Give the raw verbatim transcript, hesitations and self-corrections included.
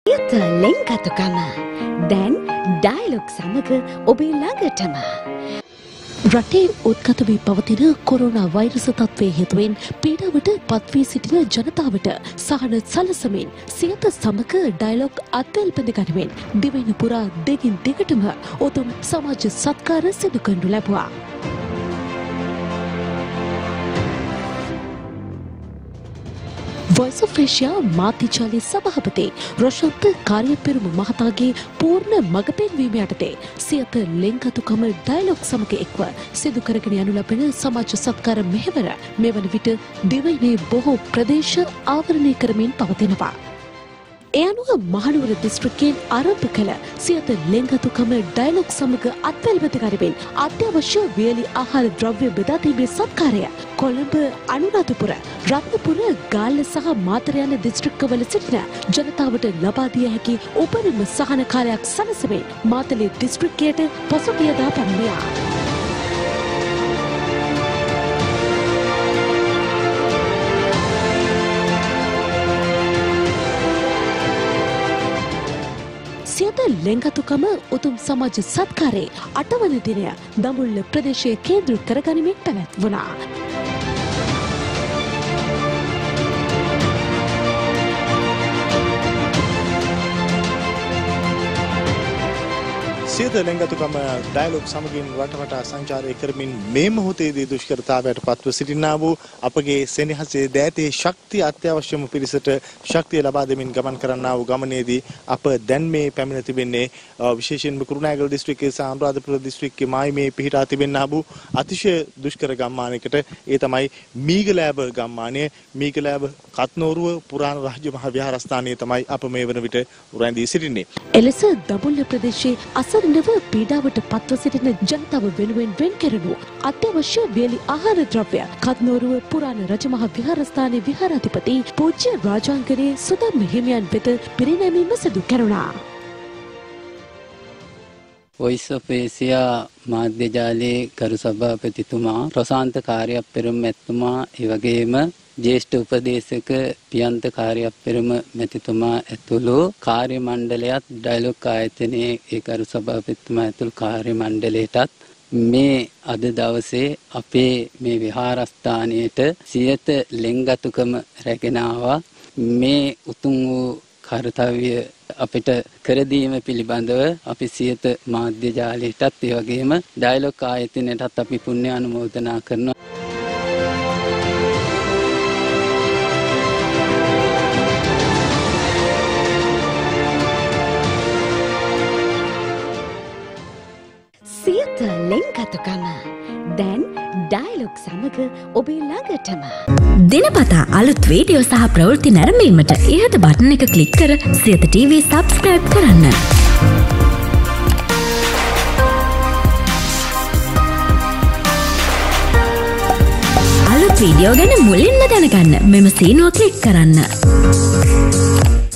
සියත ලෙන්ගතුකම දැන් ඩයලොග් සමග ඔබේ ළඟටම. රටේ උද්ගත වී පවතින කොරෝනා වෛරස තත්ත්වයේ හේතුවෙන් පීඩාවට පත්වී සිටින ජනතාවට සහන සලසමින් සියත සමග ඩයලොග් අත්වැල්පඳ ගනිමින් දිවයින පුරා දෙකින් දිගටම උතුම් සමාජ සත්කාර සිදු කරනු ලැබුවා. වොයිස් ඔෆ් ඒෂියා මාධ්‍යජාලයේ සභාපති රොෂන්ත කාර්යපෙරුම මහතාගේ පූර්ණ මඟ පෙන්වීම යටතේ සියත ලෙන්ගතුකම ඩයලොග් සමග එක්ව සිදු කරගෙන යනු ලබන සමාජ සත්කාර මෙහෙවර මෙවන විට දිවයිනේ බොහෝ ප්‍රදේශ ආවරණය කරමින් පවතිනවා. ඒ අනුව මහනුවර දිස්ත්‍රික්කයෙන් ආරම්භ කළ සියත ලෙන්ගතුකම ඩයලොග් සමග අත්වැල්පත ගනිමින් අත්‍යවශ්‍ය වියලි ආහාර ද්‍රව්‍ය බෙදා දීමේ සත්කාරය කොළඹ, අනුරාධපුර, රත්නපුර, ගාල්ල සහ මාතර යන දිස්ත්‍රික්කවල සිටින ජනතාවට ලබා දිය හැකි උපරිම සහනකාරයක් සැලසෙමින් මාතලේ දිස්ත්‍රික්කයට පසුගියදා පැමිණියා. සියත ලෙන්ගතුකම උතුම් සමාජ සත්කාරයේ අටවන දිනය දඹුල්ල ප්‍රදේශයේ කේන්ද්‍ර කරගනිමින් පැවැත්වුණා. සියත ලෙන්ගතුකම ඩයලොග් සමගින් රටවටා සංචාරය කරමින් මේ මොහොතේදී දුෂ්කරතාවයට පත්ව සිටිනා වූ අපගේ සෙනෙහසේ දෑතේ ශක්තිය අත්‍යවශ්‍යම පිරිසට ශක්තිය ලබා දෙමින් ගමන් කරන්නා වූ ගමනේදී අප දැන් මේ පැමිණ තිබෙන්නේ විශේෂයෙන්ම කුරුණෑගල දිස්ත්‍රික්කයේ සහ අනුරාධපුර දිස්ත්‍රික්කයේ මායිමේ පිහිටා තිබෙනා වූ අතිශය දුෂ්කර ගම්මානයකට. ඒ තමයි මීගලෑබ ගම්මානය. මීගලෑබ කත්නෝරුව පුරාණ රාජ්‍ය මහා විහාරස්ථානයේ තමයි අප මේ වන විට රැඳී සිටින්නේ. එලෙස දඹුල්ල ප්‍රදේශයේ අසරණව පීඩාවට පත්ව සිටින ජනතාව වෙනුවෙන් වෙන් කෙරෙනු අත්‍යවශ්‍ය වියලි ආහාර ද්‍රව්‍ය කත්නෝරුව පුරාණ රජමහා විහාරස්ථානයේ විහාරාධිපති පූජ්‍ය රාජාංගනේ සුධම්ම හිමියන් වෙත පිරිනැමීම සිදු කෙරුණා. වොයිස් ඔෆ් ඒෂියා මාධ්‍ය ජාලයේ ගරු සභාපතිතුමා, ප්‍රශාන්ත කාර්යපෙරුම මැතිතුමා, ඒ වගේම ජ්‍යෙෂ්ඨ උපදේශක පියන්ත කාර්යපෙරුම මැතිතුමා ඇතුළු කාර්ය මණ්ඩලයත් ඩයලොග් ආයතනයේ ඒ ගරු සභාපතිතුමා ඇතුළු කාර්ය මණ්ඩලයටත් මේ අද දවසේ අපේ මේ විහාරස්ථානයේට සියත ලෙන්ගතුකම රැගෙන ආවා. මේ උතුම් වූ කාර්යය අපිට කර දීම පිළිබඳව අපි සියත මාධ්‍ය ජාලයටත් ඒ වගේම ඩයලොග් ආයතනයටත් අපි පුණ්‍ය අනුමෝදනා කරනවා. සියත ලෙන්ගතුකම දැන් ඩයලොග් සමග ඔබේ ළඟටම. දිනපතා අලුත් වීඩියෝ සහ ප්‍රවෘත්ති නැරඹීමට ඉහත බටන් එක ක්ලික් කර සියත ටීවී සබ්ස්ක්‍රයිබ් කරන්න. අලුත් වීඩියෝ ගැන මුලින්ම දැනගන්න මෙම සීනුව ක්ලික් කරන්න.